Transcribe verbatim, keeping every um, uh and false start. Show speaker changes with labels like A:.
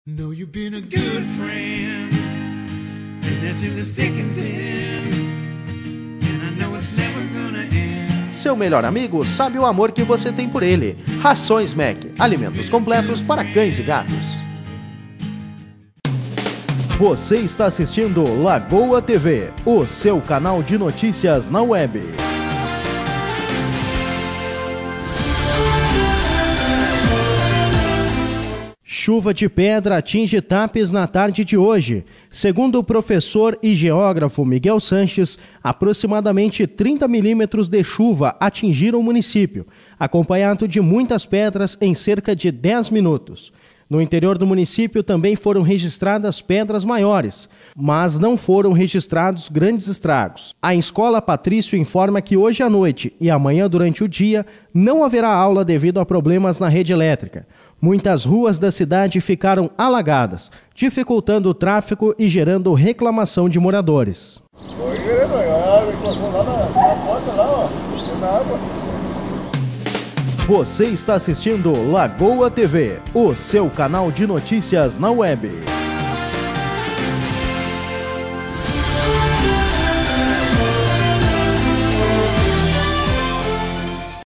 A: Know you've been a good friend, and through the thick and thin, and I know it's never gonna end.
B: Seu melhor amigo sabe o amor que você tem por ele. Rações Mac, alimentos completos para cães e gatos. Você está assistindo Lagoa T V, o seu canal de notícias na web. Chuva de pedra atinge Tapes na tarde de hoje. Segundo o professor e geógrafo Miguel Sanches, aproximadamente trinta milímetros de chuva atingiram o município, acompanhado de muitas pedras em cerca de dez minutos. No interior do município também foram registradas pedras maiores, mas não foram registrados grandes estragos. A Escola Patrício informa que hoje à noite e amanhã durante o dia não haverá aula devido a problemas na rede elétrica. Muitas ruas da cidade ficaram alagadas, dificultando o tráfego e gerando reclamação de moradores. Você está assistindo Lagoa T V, o seu canal de notícias na web.